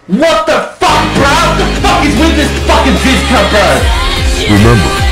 What the fuck, bro? What the fuck is with this fucking Zyzz cup, bro? Remember,